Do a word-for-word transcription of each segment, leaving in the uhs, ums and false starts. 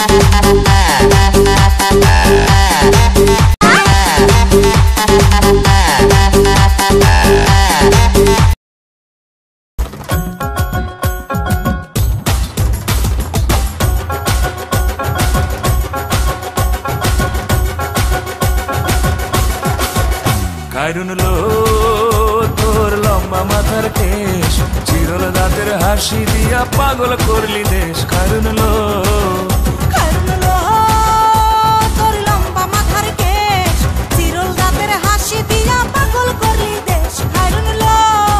খায়রুনলো তোর লম্বা মাথার কেশ, চিরল দাঁতের হাসি দিয়া পাগল করলি দেশ। খায়রুনলো খায়রুনলো তোর লম্বা মাথার কেশ, চিরল দাঁতের হাসি দিয়া পাগল করলি দেশ। খায়রুনলো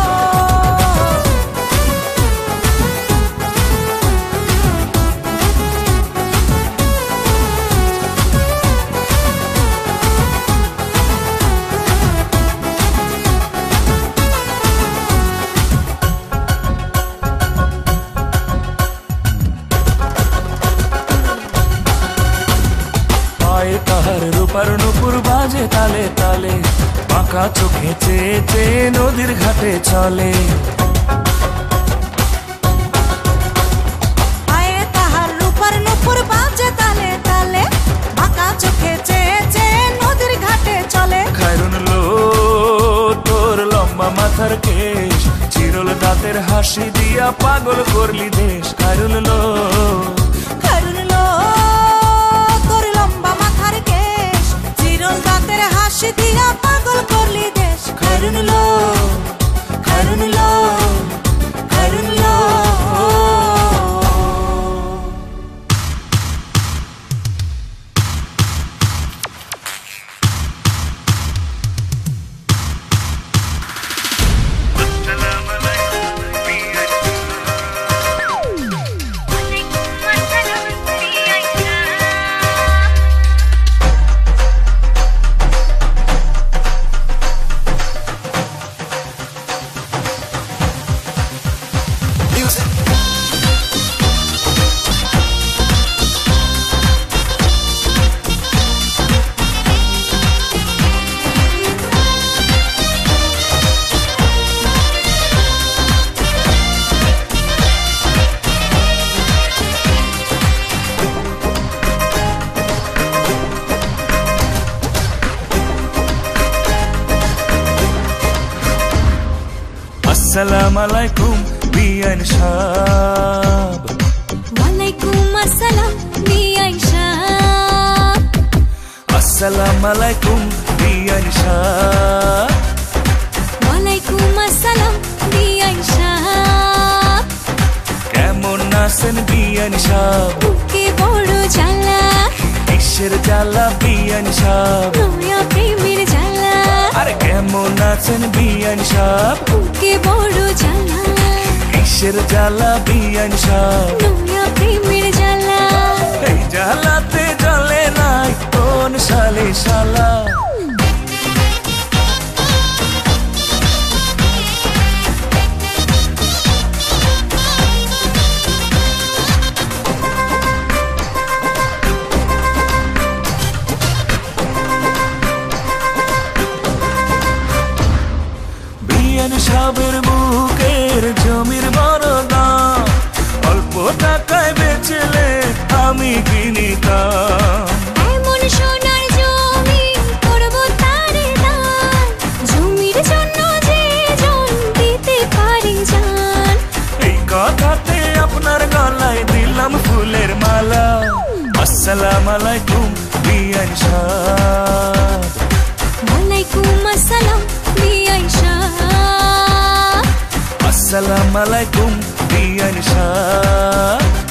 তাহার রূপার নুপুর বাজে তালে তালে, বাঁকা চোখে চেয়ে চেয়ে নদীর ঘাটে চলে। আয়ে তাহার রূপার নুপুর বাজে তালে তালে, বাঁকা চোখে চেয়ে চেয়ে নদীর ঘাটে চলে। খায়রুনলো তোর লম্বা মাথার কেশ, চিরল দাঁতের হাসি দিয়া পাগল করলি দেশ। খায়রুনলো খায়রুনলো তোর লম্বা মাথার কেশ, চিরল দাঁতের হাসি দিয়া পাগল করলি দেশ। খায়রুনলো খায়রুনলো খায়রুনলো আসসালামু আলাইকুম বিয়ান সাহেব। ওয়ালাইকুম আসসালাম বিয়ান সাহেব। আসসালামু আলাইকুম বিয়ান সাহেব। ওয়ালাইকুম আসসালাম বিয়ান সাহেব। কেমন আছেন বিয়ান সাহেব? বুকে বড় জ্বালা, কিসের জ্বালা বিয়ান সাহেব? নয়া প্রেমের জ্বালা। আরে কেমন আছেন বিয়ান সাহেব? বুকে বড় জ্বালা, কিসের জ্বালা বিয়ান সাহেব? নয়া প্রেমের জ্বালা। এই জ্বালাতে জ্বলে নাই কোন শালে শালা। বিয়ান সাহেবের বুকের জমির বড় দাম, অল্প টাকায় বেচলে আমি কিনিতাম। এমন সোনার জমি করব তারে দান, জমির জন্য যে জন দিতে পারে জান। এই কথাতে আপনার গলায় দিলাম ফুলের মালা। আসসালামু আলাইকুম বিয়ান সাহেব। ওয়ালাইকুম আসসালাম বিয়ান সাহেব। আসসালামু আলাইকুম বিয়ান সাহেব।